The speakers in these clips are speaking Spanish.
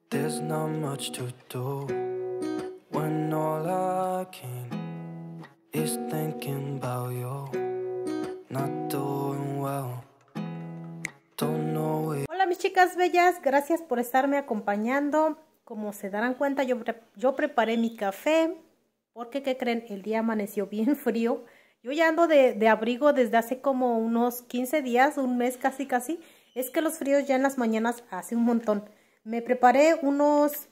There's not much to do when all I can is thinking about you. Not doing well. Don't know it. Hola mis chicas bellas, gracias por estarme acompañando. Como se darán cuenta, yo preparé mi café porque, ¿qué creen? El día amaneció bien frío. Yo ya ando de abrigo desde hace como unos 15 días, un mes casi. Es que los fríos ya en las mañanas hace un montón. Me preparé unos,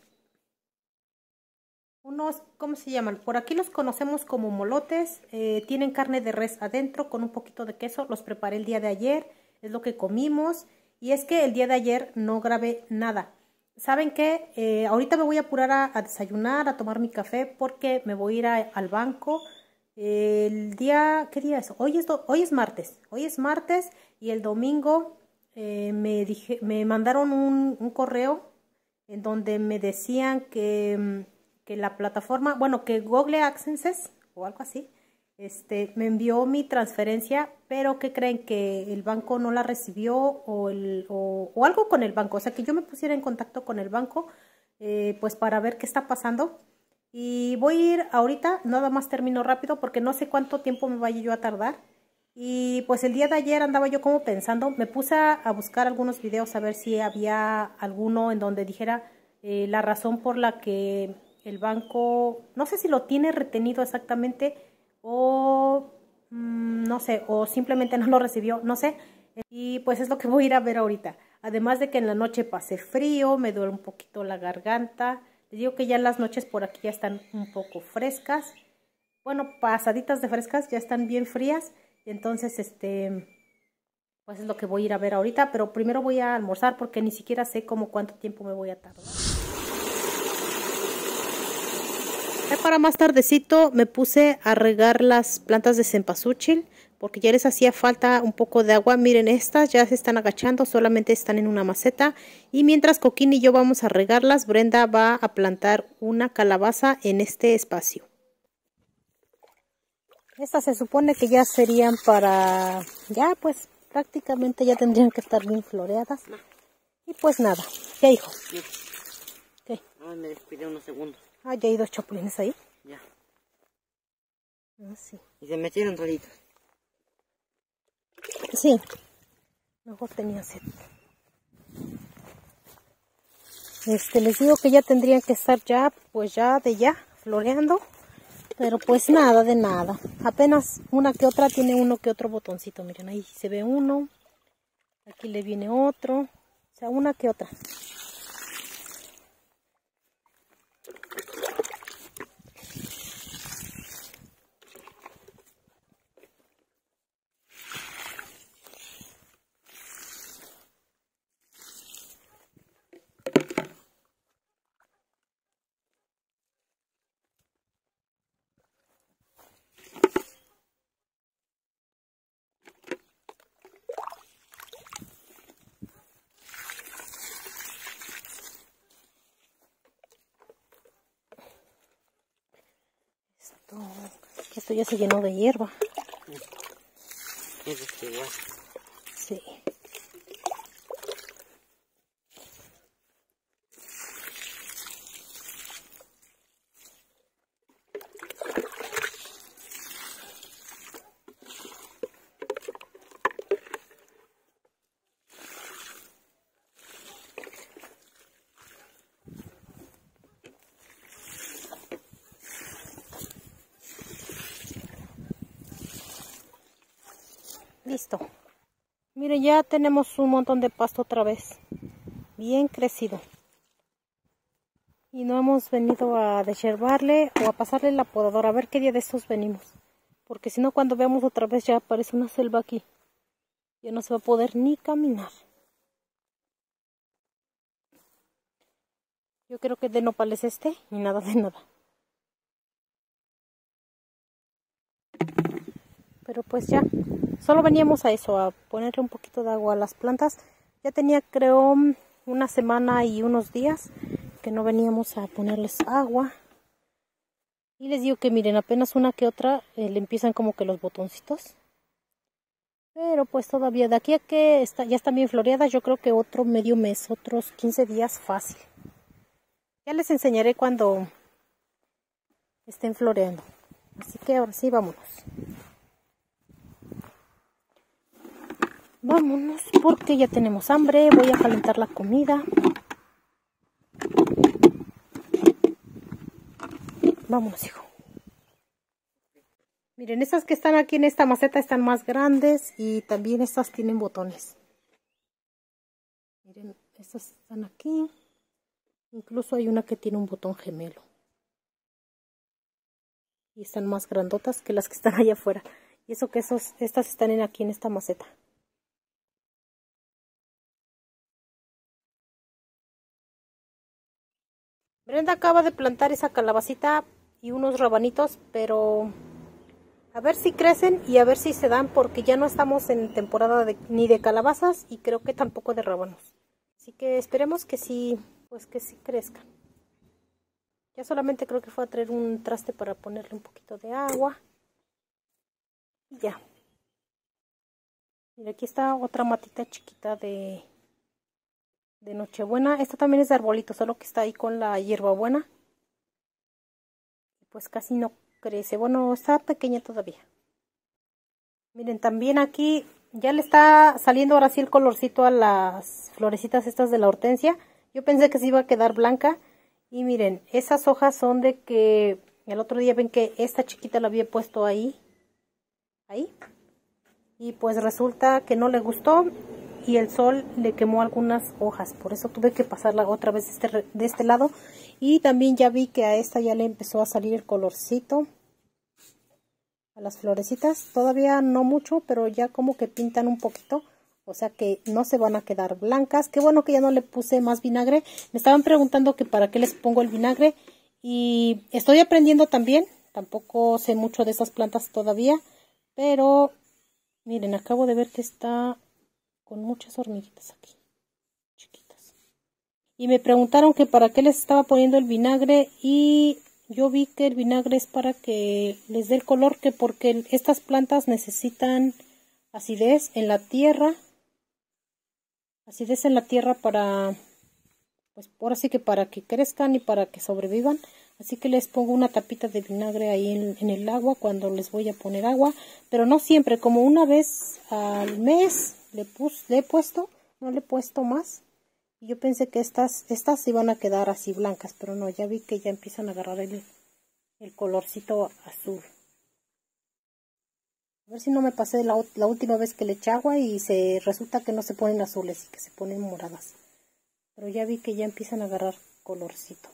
¿cómo se llaman? Por aquí los conocemos como molotes. Tienen carne de res adentro con un poquito de queso. Los preparé el día de ayer, es lo que comimos. Y es que el día de ayer no grabé nada. ¿Saben qué? Ahorita me voy a apurar a desayunar, a tomar mi café me voy a ir al banco. El día, ¿qué día es? Hoy es martes. Hoy es martes y el domingo me mandaron un correo en donde me decían que la plataforma, bueno, que Google AdSense o algo así, me envió mi transferencia, pero ¿qué creen? Que el banco no la recibió o algo con el banco. O sea, que yo me pusiera en contacto con el banco, pues para ver qué está pasando. Y voy a ir ahorita, nada más termino rápido porque no sé cuánto tiempo me vaya yo a tardar. Y pues el día de ayer andaba yo como pensando, me puse a buscar algunos videos a ver si había alguno en donde dijera la razón por la que el banco, no sé si lo tiene retenido exactamente o no sé, o simplemente no lo recibió, no sé. Y pues es lo que voy a ir a ver ahorita. Además de que en la noche pasé frío, me duele un poquito la garganta. Les digo que ya las noches por aquí ya están un poco frescas. Bueno, pasaditas de frescas, ya están bien frías. Entonces, pues es lo que voy a ir a ver ahorita. Pero primero voy a almorzar porque ni siquiera sé como cuánto tiempo me voy a tardar. Para más tardecito me puse a regar las plantas de cempasúchil porque ya les hacía falta un poco de agua. Miren, estas ya se están agachando, solamente están en una maceta. Y mientras Coquín y yo vamos a regarlas, Brenda va a plantar una calabaza en este espacio. Estas se supone que ya serían para, ya pues prácticamente ya tendrían que estar bien floreadas. Y pues nada, ¿qué hijo? ¿Qué? Ah, me despidé unos segundos. Ah, ya hay dos chapulines ahí. Ya. Ah, sí. Y se metieron solitos. Sí. Mejor tenía sed. Les digo que ya tendrían que estar ya, pues ya floreando. Pero pues nada de nada. Apenas una que otra tiene uno que otro botoncito. Miren, ahí se ve uno. Aquí le viene otro. O sea, una que otra. Esto ya se llenó de hierba. Eso es igual. Sí. Listo. Miren, ya tenemos un montón de pasto otra vez. Bien crecido. Y no hemos venido a desherbarle o a pasarle la podadora. A ver qué día de estos venimos. Porque si no, cuando veamos otra vez ya aparece una selva aquí. Ya no se va a poder ni caminar. Yo creo que de nopales y nada de nada. Pero pues ya, solo veníamos a eso, a ponerle un poquito de agua a las plantas. Ya tenía, creo, una semana y unos días que no veníamos a ponerles agua. Y les digo que miren, apenas una que otra le empiezan como que los botoncitos. Pero pues todavía, de aquí a que ya están bien floreadas, yo creo que otro medio mes, otros 15 días fácil. Ya les enseñaré cuando estén floreando. Así que ahora sí, vámonos. Vámonos porque ya tenemos hambre. Voy a calentar la comida. Vámonos, hijo. Miren, estas que están aquí en esta maceta están más grandes y también estas tienen botones. Miren, estas están aquí. Incluso hay una que tiene un botón gemelo. Y están más grandotas que las que están allá afuera. Y eso que estas están aquí en esta maceta. Brenda acaba de plantar esa calabacita y unos rabanitos, pero a ver si crecen y a ver si se dan, porque ya no estamos en temporada ni de calabazas y creo que tampoco de rábanos. Así que esperemos que sí, pues que sí crezcan. Ya solamente creo que fue a traer un traste para ponerle un poquito de agua. Y ya. Mira, aquí está otra matita chiquita de Nochebuena. Esta también es de arbolito, solo que está ahí con la hierbabuena. Pues casi no crece. Bueno, está pequeña todavía. Miren, también aquí ya le está saliendo ahora sí el colorcito a las florecitas estas de la hortensia. Yo pensé que se iba a quedar blanca. Y miren, esas hojas son de que el otro día ven que esta chiquita la había puesto ahí. Y pues resulta que no le gustó y el sol le quemó algunas hojas. Por eso tuve que pasarla otra vez de este lado. Y también ya vi que a esta ya le empezó a salir el colorcito a las florecitas. Todavía no mucho, pero ya como que pintan un poquito. O sea que no se van a quedar blancas. Qué bueno que ya no le puse más vinagre. Me estaban preguntando que para qué les pongo el vinagre. Y estoy aprendiendo también. Tampoco sé mucho de esas plantas todavía. Pero miren, acabo de ver que está con muchas hormiguitas aquí. Chiquitas. Y me preguntaron que para qué les estaba poniendo el vinagre. Y yo vi que el vinagre es para que les dé el color. Que porque estas plantas necesitan acidez en la tierra. Acidez en la tierra para, pues ahora sí que para que crezcan y para que sobrevivan. Así que les pongo una tapita de vinagre ahí en el agua cuando les voy a poner agua. Pero no siempre, como una vez al mes le he puesto, no le he puesto más. Y yo pensé que estas iban a quedar así blancas, pero no, ya vi que ya empiezan a agarrar el colorcito azul. A ver si no me pasé la última vez que le eché agua y resulta que no se ponen azules y que se ponen moradas. Pero ya vi que ya empiezan a agarrar colorcito.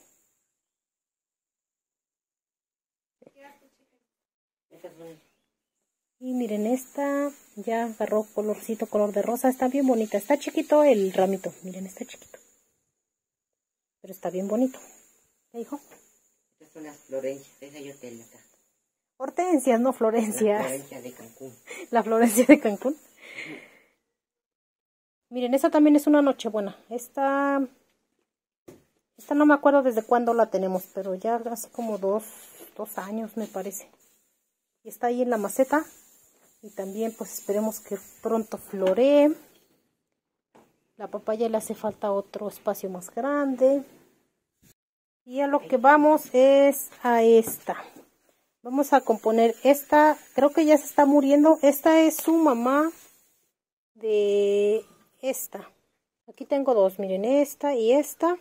Y miren, esta ya agarró colorcito, color de rosa. Está bien bonita. Está chiquito el ramito. Miren, está chiquito. Pero está bien bonito. ¿Qué dijo? Estas son las florencias. Esa yo te la acá. Hortensias, no florencias. La florencia de Cancún. La florencia de Cancún. Miren, esta también es una nochebuena. Esta no me acuerdo desde cuándo la tenemos, pero ya hace como dos años me parece. Y está ahí en la maceta. Y también pues esperemos que pronto floree. La papaya le hace falta otro espacio más grande. Y a lo que vamos es a esta. Vamos a componer esta, creo que ya se está muriendo. Esta es su mamá de esta. Aquí tengo dos, miren, esta y esta.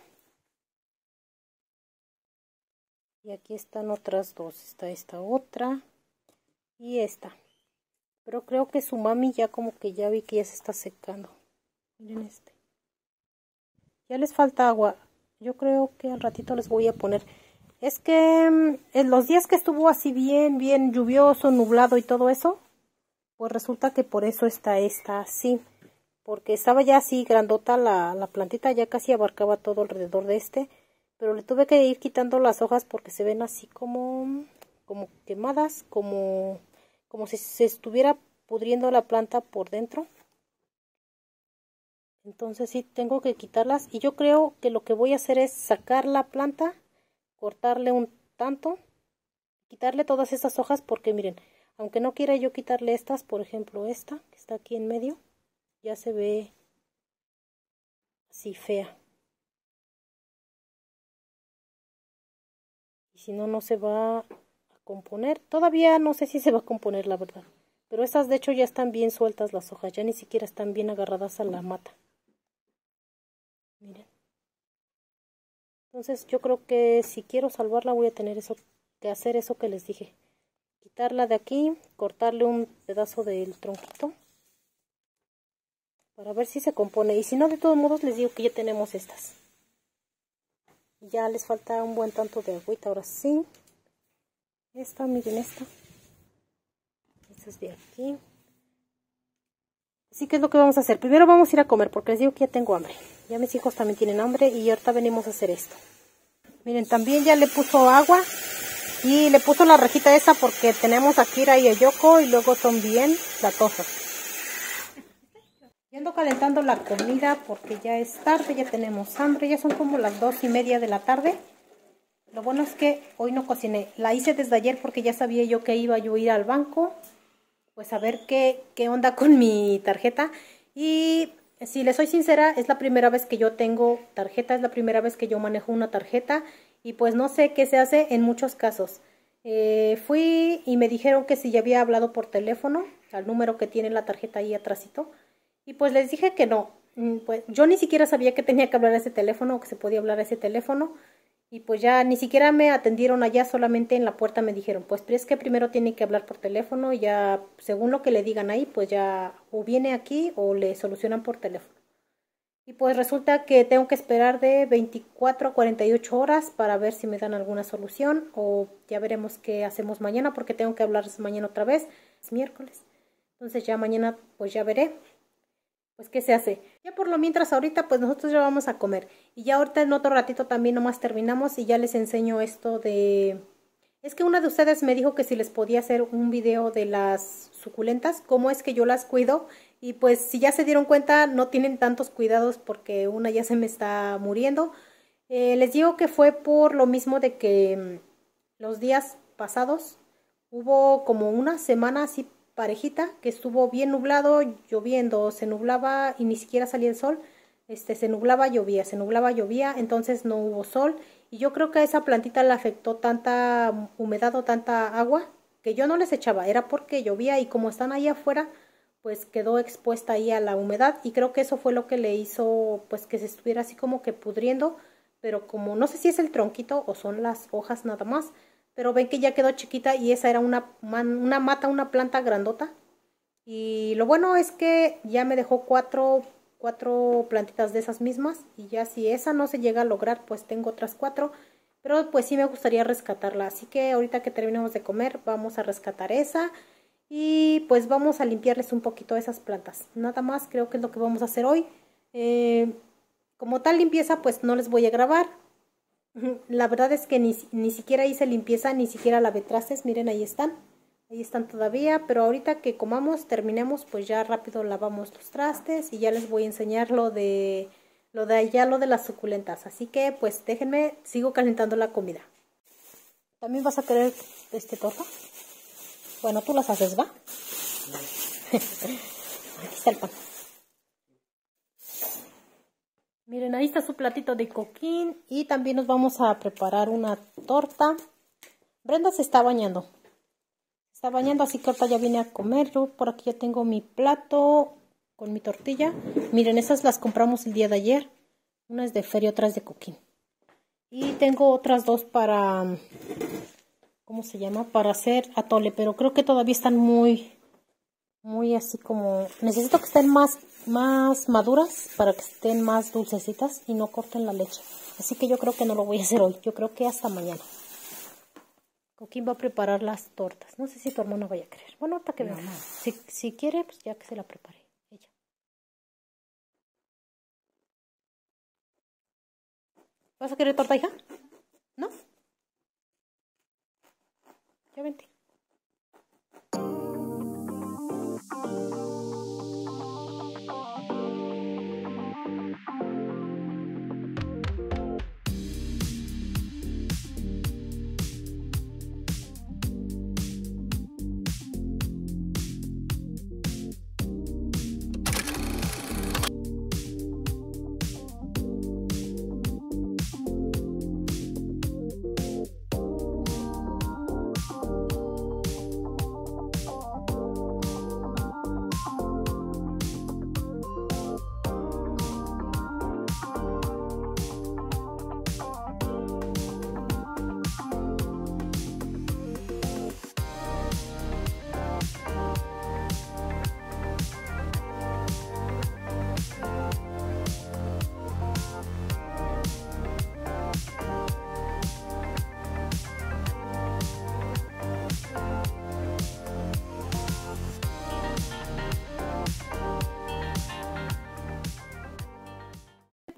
Y aquí están otras dos. Está esta otra y esta. Pero creo que su mami ya como que ya vi que ya se está secando. Miren este. Ya les falta agua. Yo creo que al ratito les voy a poner. Es que en los días que estuvo así bien lluvioso, nublado y todo eso, pues resulta que por eso está esta así. Porque estaba ya así grandota la plantita, ya casi abarcaba todo alrededor de este. Pero le tuve que ir quitando las hojas porque se ven así como quemadas, como si se estuviera pudriendo la planta por dentro. Entonces sí tengo que quitarlas. Y yo creo que lo que voy a hacer es sacar la planta, cortarle un tanto, quitarle todas estas hojas porque miren, aunque no quiera yo quitarle estas, por ejemplo esta que está aquí en medio, ya se ve así fea. si no, no se va a componer. Todavía no sé si se va a componer, la verdad. Pero estas de hecho ya están bien sueltas las hojas, ya ni siquiera están bien agarradas a la mata. Miren. Entonces yo creo que si quiero salvarla voy a tener que hacer eso que les dije. Quitarla de aquí, cortarle un pedazo del tronquito para ver si se compone. Y si no, de todos modos les digo que ya tenemos estas. Ya les falta un buen tanto de agüita, ahora sí. Esta, miren esta. Esta es de aquí. Así que es lo que vamos a hacer. Primero vamos a ir a comer porque les digo que ya tengo hambre. Ya mis hijos también tienen hambre y ahorita venimos a hacer esto. Miren, también ya le puso agua y le puso la rejita esa porque tenemos a Kira y a Yoko y luego son bien latosos. Ya ando calentando la comida porque ya es tarde, ya tenemos hambre, ya son como las 2:30 de la tarde. Lo bueno es que hoy no cociné, la hice desde ayer porque ya sabía yo que iba yo a ir al banco, pues a ver qué onda con mi tarjeta. Y si les soy sincera, es la primera vez que yo tengo tarjeta, es la primera vez que yo manejo una tarjeta y pues no sé qué se hace en muchos casos. Fui y me dijeron que si ya había hablado por teléfono al número que tiene la tarjeta ahí atrásito. Y pues les dije que no, pues yo ni siquiera sabía que tenía que hablar a ese teléfono o que se podía hablar a ese teléfono. Y pues ya ni siquiera me atendieron allá, solamente en la puerta me dijeron, pues pero es que primero tiene que hablar por teléfono y ya según lo que le digan ahí, pues ya o viene aquí o le solucionan por teléfono. Y pues resulta que tengo que esperar de 24 a 48 horas para ver si me dan alguna solución o ya veremos qué hacemos mañana porque tengo que hablarles mañana otra vez, es miércoles. Entonces ya mañana pues ya veré. Pues qué se hace. Ya por lo mientras ahorita pues nosotros ya vamos a comer. Y ya ahorita en otro ratito también nomás terminamos y ya les enseño esto de... Es que una de ustedes me dijo que si les podía hacer un video de las suculentas, cómo es que yo las cuido. Y pues si ya se dieron cuenta no tienen tantos cuidados porque una ya se me está muriendo. Les digo que fue por lo mismo de que los días pasados hubo como una semana así parejita, que estuvo bien nublado, lloviendo, se nublaba y ni siquiera salía el sol, se nublaba, llovía, entonces no hubo sol y yo creo que a esa plantita le afectó tanta humedad o tanta agua que yo no les echaba, era porque llovía y como están ahí afuera, pues quedó expuesta ahí a la humedad y creo que eso fue lo que le hizo pues que se estuviera así como que pudriendo, pero como no sé si es el tronquito o son las hojas nada más, pero ven que ya quedó chiquita y esa era una mata, una planta grandota. Y lo bueno es que ya me dejó cuatro plantitas de esas mismas. Y ya si esa no se llega a lograr, pues tengo otras 4. Pero pues sí me gustaría rescatarla. Así que ahorita que terminemos de comer, vamos a rescatar esa. Y pues vamos a limpiarles un poquito esas plantas. Nada más creo que es lo que vamos a hacer hoy. Como tal limpieza, pues no les voy a grabar. La verdad es que ni siquiera hice limpieza, ni siquiera lavé trastes, miren ahí están todavía, pero ahorita que comamos, terminemos, pues ya rápido lavamos los trastes y ya les voy a enseñar lo de las suculentas, así que pues déjenme, sigo calentando la comida. ¿También vas a querer torta? Bueno, tú las haces, ¿va? Aquí está el pan. Miren, ahí está su platito de coquín y también nos vamos a preparar una torta. Brenda se está bañando. Así que ahorita ya vine a comer. Yo por aquí ya tengo mi plato con mi tortilla. Miren, esas las compramos el día de ayer. Una es de feria, otra es de coquín. Y tengo otras 2 para... ¿Cómo se llama? Para hacer atole, pero creo que todavía están muy así como... Necesito que estén más maduras para que estén más dulcecitas y no corten la leche. Así que yo creo que no lo voy a hacer hoy. Yo creo que hasta mañana. Coquín va a preparar las tortas. No sé si tu hermana vaya a querer. Bueno, ahorita que veamos. Si quiere, pues ya que se la prepare ella. ¿Vas a querer torta, hija? ¿No? Ya vente.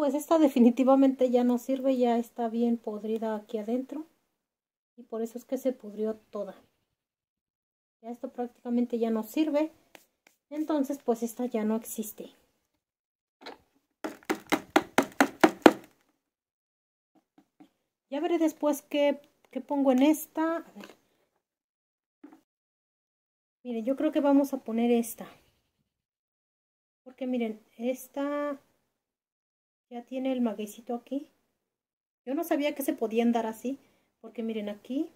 pues esta definitivamente ya no sirve, ya está bien podrida aquí adentro. Y por eso es que se pudrió toda. Ya esto prácticamente ya no sirve. Entonces pues esta ya no existe. Ya veré después qué pongo en esta. A ver. Miren, yo creo que vamos a poner esta. Porque miren, esta ya tiene el magueycito aquí. Yo no sabía que se podían dar así. Porque miren, aquí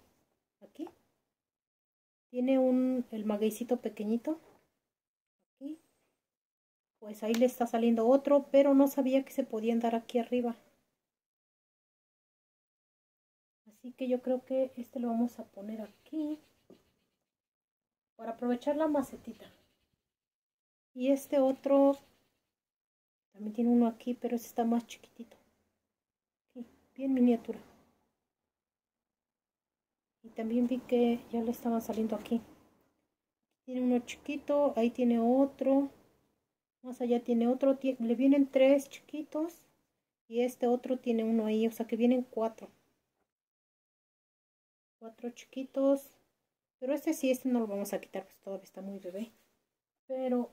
tiene el magueycito pequeñito. Aquí. Pues ahí le está saliendo otro, pero no sabía que se podían dar aquí arriba. Así que yo creo que este lo vamos a poner aquí. Para aprovechar la macetita. Y este otro también tiene uno aquí, pero este está más chiquitito. Aquí, bien miniatura. Y también vi que ya le estaban saliendo aquí. Tiene uno chiquito, ahí tiene otro. Más allá tiene otro. Le vienen 3 chiquitos. Y este otro tiene uno ahí, o sea que vienen 4. 4 chiquitos. Pero este sí, este no lo vamos a quitar, pues todavía está muy bebé. Pero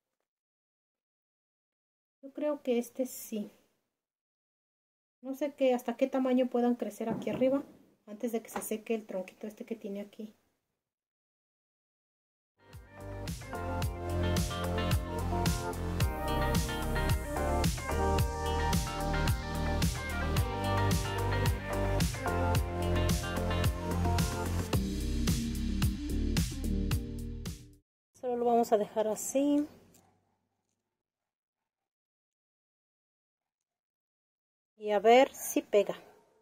yo creo que este sí. No sé hasta qué tamaño puedan crecer aquí arriba. Antes de que se seque el tronquito este que tiene aquí. Solo lo vamos a dejar así. Y a ver si pega.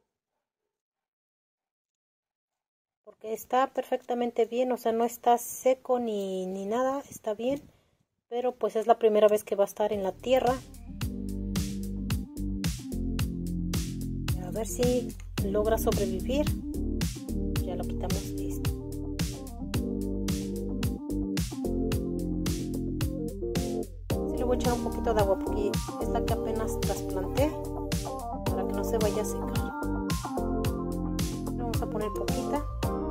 Porque está perfectamente bien, o sea, no está seco ni nada, está bien. Pero pues es la primera vez que va a estar en la tierra. A ver si logra sobrevivir. Ya lo quitamos esto. Sí le voy a echar un poquito de agua porque es la que apenas trasplanté. Para que no se vaya a secar. Le vamos a poner poquita.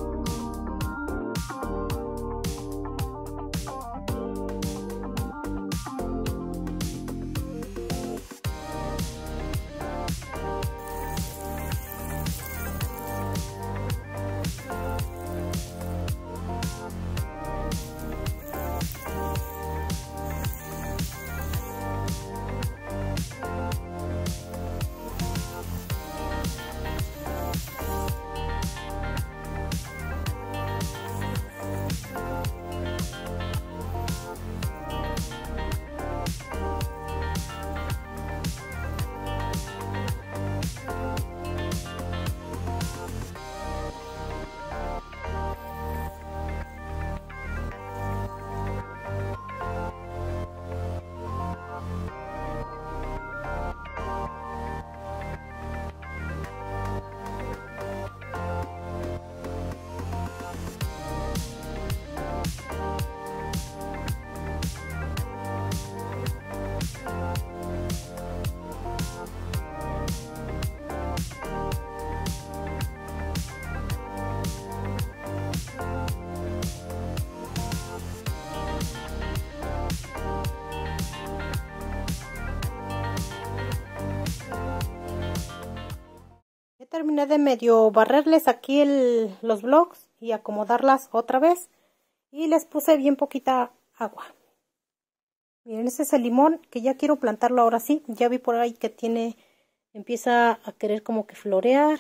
Terminé de medio barrerles aquí los blocks y acomodarlas otra vez. Y les puse bien poquita agua. Miren, ese es el limón que ya quiero plantarlo ahora sí. Ya vi por ahí que empieza a querer como que florear.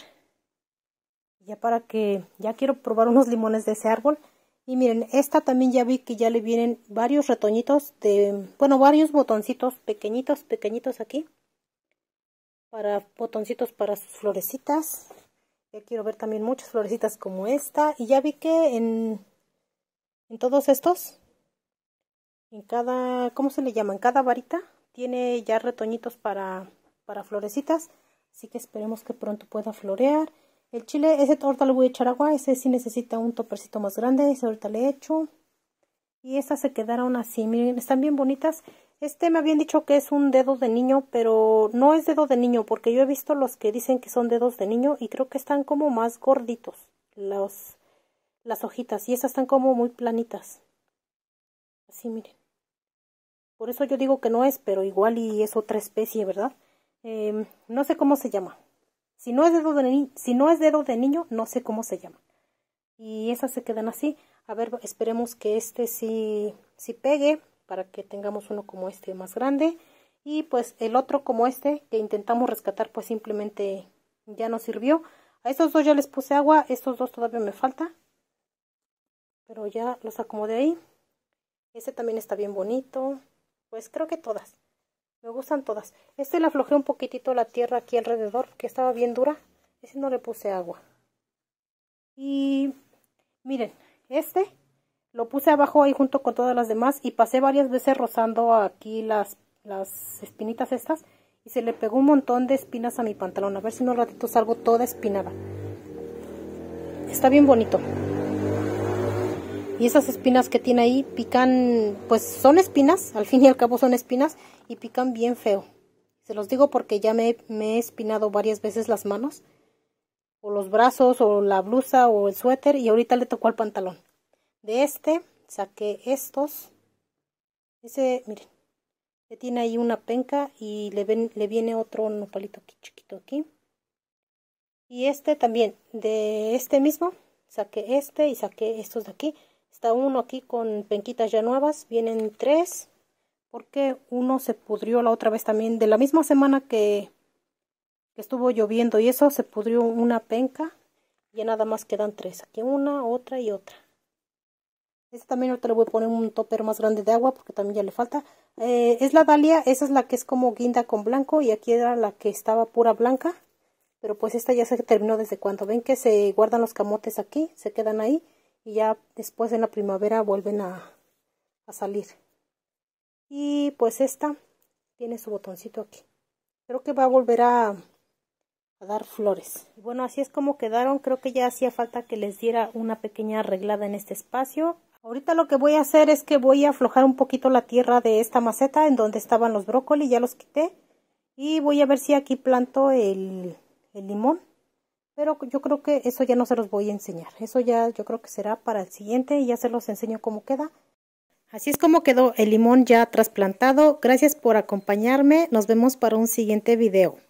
Ya quiero probar unos limones de ese árbol. Y miren, esta también ya vi que ya le vienen varios retoñitos varios botoncitos pequeñitos aquí. Botoncitos para sus florecitas. Ya quiero ver también muchas florecitas como esta. Y ya vi que en todos estos, en cada, ¿cómo se le llama? En cada varita tiene ya retoñitos para florecitas. Así que esperemos que pronto pueda florear. El chile, ese ahorita le voy a echar agua. Ese sí necesita un topercito más grande. Ese ahorita le echo. Y estas se quedaron así. Miren, están bien bonitas. Este me habían dicho que es un dedo de niño, pero no es dedo de niño, porque yo he visto los que dicen que son dedos de niño y creo que están como más gorditos las hojitas, y esas están como muy planitas. Así, miren. Por eso yo digo que no es, pero igual y es otra especie, ¿verdad? No sé cómo se llama. Si no es dedo de niño, no sé cómo se llama. Y esas se quedan así. A ver, esperemos que este sí pegue, para que tengamos uno como este más grande. Y pues el otro como este que intentamos rescatar, pues simplemente ya no sirvió. A estos dos ya les puse agua, estos dos todavía me falta, pero ya los acomodé ahí. Este también está bien bonito. Pues creo que todas. Me gustan todas. Este le aflojé un poquitito la tierra aquí alrededor, que estaba bien dura. Ese no le puse agua. Y miren, este lo puse abajo ahí junto con todas las demás y pasé varias veces rozando aquí las espinitas estas y se le pegó un montón de espinas a mi pantalón. A ver si en un ratito salgo toda espinada. Está bien bonito. Y esas espinas que tiene ahí pican, pues son espinas, al fin y al cabo son espinas y pican bien feo. Se los digo porque ya me he espinado varias veces las manos, o los brazos, o la blusa, o el suéter, y ahorita le tocó al pantalón. De este saqué estos. Ese, miren, ya tiene ahí una penca y le viene otro nopalito aquí, chiquito aquí. Y este también, de este mismo, saqué este y saqué estos de aquí. Está uno aquí con penquitas ya nuevas, vienen 3, porque uno se pudrió la otra vez también, de la misma semana que estuvo lloviendo y eso, se pudrió una penca, y ya nada más quedan 3, aquí una, otra y otra. Este también ahorita le voy a poner un topper más grande de agua, porque también ya le falta. Es la dalia, esa es la que es como guinda con blanco, y aquí era la que estaba pura blanca, pero pues esta ya se terminó desde cuando. Ven que se guardan los camotes aquí, se quedan ahí. Y ya después en la primavera vuelven a salir. Y pues esta tiene su botoncito aquí. Creo que va a volver a dar flores. Y bueno, así es como quedaron. Creo que ya hacía falta que les diera una pequeña arreglada en este espacio. Ahorita lo que voy a hacer es que voy a aflojar un poquito la tierra de esta maceta en donde estaban los brócolis. Ya los quité. Y voy a ver si aquí planto el limón. Pero yo creo que eso ya no se los voy a enseñar. Eso ya yo creo que será para el siguiente y ya se los enseño cómo queda. Así es como quedó el limón ya trasplantado. Gracias por acompañarme. Nos vemos para un siguiente video.